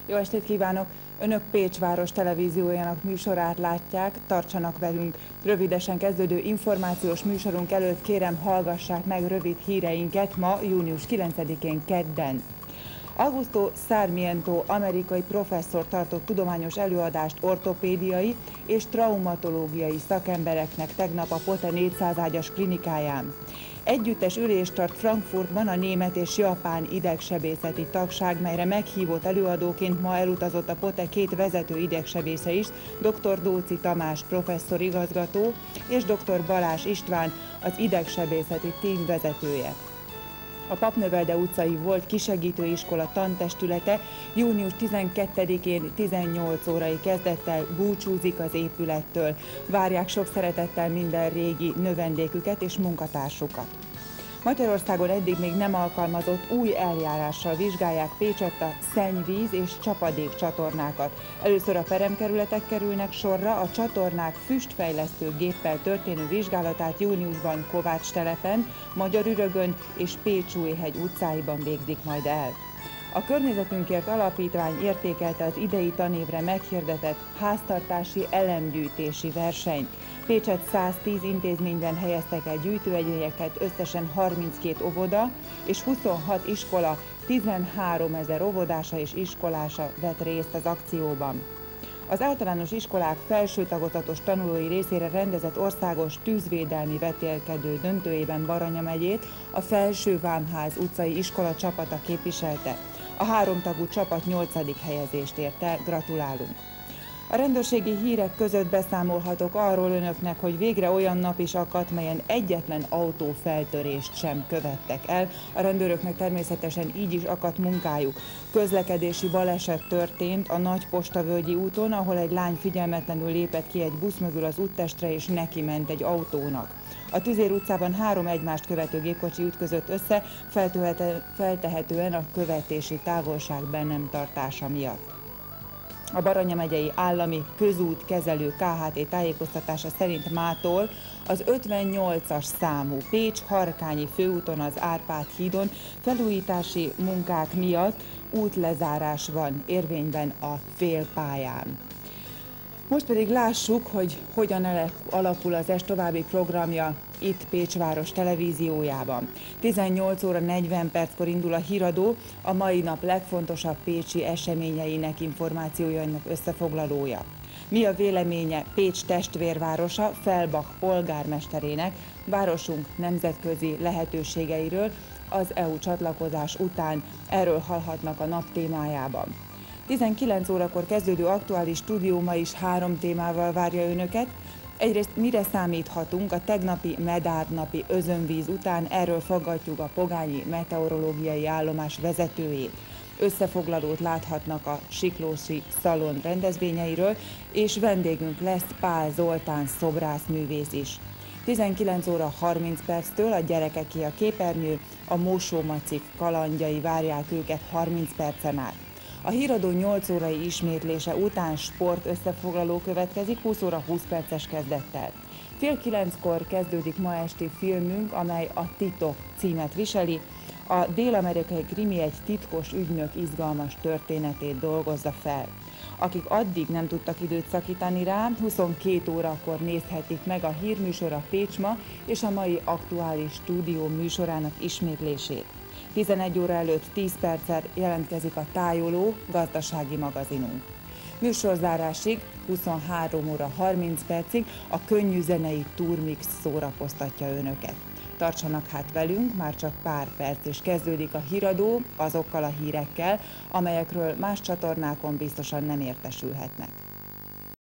Jó estét kívánok! Önök Pécs város televíziójának műsorát látják, tartsanak velünk. Rövidesen kezdődő információs műsorunk előtt kérem, hallgassák meg rövid híreinket ma, június 9-én kedden. Augusto Sarmiento amerikai professzor tartott tudományos előadást ortopédiai és traumatológiai szakembereknek tegnap a Pote 400 ágyas klinikáján. Együttes ülést tart Frankfurtban a német és japán idegsebészeti tagság, melyre meghívott előadóként ma elutazott a Pote két vezető idegsebésze is, dr. Dóczy Tamás professzor igazgató és dr. Balázs István, az idegsebészeti tím vezetője. A Papnövelde utcai volt kisegítőiskola tantestülete június 12-én 18 órai kezdettel búcsúzik az épülettől. Várják sok szeretettel minden régi növendéküket és munkatársukat. Magyarországon eddig még nem alkalmazott új eljárással vizsgálják Pécsett a szennyvíz és csapadék csatornákat. Először a peremkerületek kerülnek sorra, a csatornák füstfejlesztő géppel történő vizsgálatát júniusban Kovács telepen, Magyarürögön és Pécsújhegy utcáiban végzik majd el. A Környezetünkért Alapítvány értékelte az idei tanévre meghirdetett háztartási elemgyűjtési versenyt. Pécsett 110 intézményben helyeztek el gyűjtőegyeket, összesen 32 óvoda és 26 iskola, 13 000 óvodása és iskolása vett részt az akcióban. Az általános iskolák felső tagozatos tanulói részére rendezett országos tűzvédelmi vetélkedő döntőjében Baranya megyét a Felső Vámház utcai iskola csapata képviselte. A háromtagú csapat 8. helyezést ért el, gratulálunk! A rendőrségi hírek között beszámolhatok arról önöknek, hogy végre olyan nap is akadt, melyen egyetlen autófeltörést sem követtek el. A rendőröknek természetesen így is akadt munkájuk. Közlekedési baleset történt a Nagypostavölgyi úton, ahol egy lány figyelmetlenül lépett ki egy busz mögül az úttestre és neki ment egy autónak. A Tüzér utcában 3 egymást követő gépkocsi ütközött össze, feltehetően a követési távolság be nem tartása miatt. A Baranya megyei állami közútkezelő KHT tájékoztatása szerint mától az 58-as számú Pécs-Harkányi főúton az Árpád hídon felújítási munkák miatt útlezárás van érvényben a félpályán. Most pedig lássuk, hogy hogyan alakul az est további programja itt Pécs város televíziójában. 18 óra 40 perckor indul a híradó, a mai nap legfontosabb pécsi eseményeinek, információjainak összefoglalója. Mi a véleménye Pécs testvérvárosa Felbach polgármesterének, városunk nemzetközi lehetőségeiről az EU csatlakozás után? Erről hallhatnak a nap témájában. 19 órakor kezdődő aktuális stúdió ma is 3 témával várja önöket. Egyrészt mire számíthatunk a tegnapi medárnapi özönvíz után, erről faggatjuk a pogányi meteorológiai állomás vezetőjét. Összefoglalót láthatnak a Siklósi Szalon rendezvényeiről, és vendégünk lesz Pál Zoltán szobrászművész is. 19 óra 30 perctől a gyerekeké a képernyő, a Mosómacik kalandjai várják őket 30 percen át. A híradó 8 órai ismétlése után sport összefoglaló következik 20 óra 20 perces kezdettel. Fél 9-kor kezdődik ma esti filmünk, amely a Titok címet viseli. A dél-amerikai krimi egy titkos ügynök izgalmas történetét dolgozza fel. Akik addig nem tudtak időt szakítani rá, 22 órakor nézhetik meg a hírműsor a Pécs ma és a mai aktuális stúdió műsorának ismétlését. 11 óra előtt 10 perccel jelentkezik a Tájoló gazdasági magazinunk. Műsorzárásig 23 óra 30 percig a könnyű zenei Turmix szórakoztatja önöket. Tartsanak hát velünk, már csak pár perc és kezdődik a híradó azokkal a hírekkel, amelyekről más csatornákon biztosan nem értesülhetnek.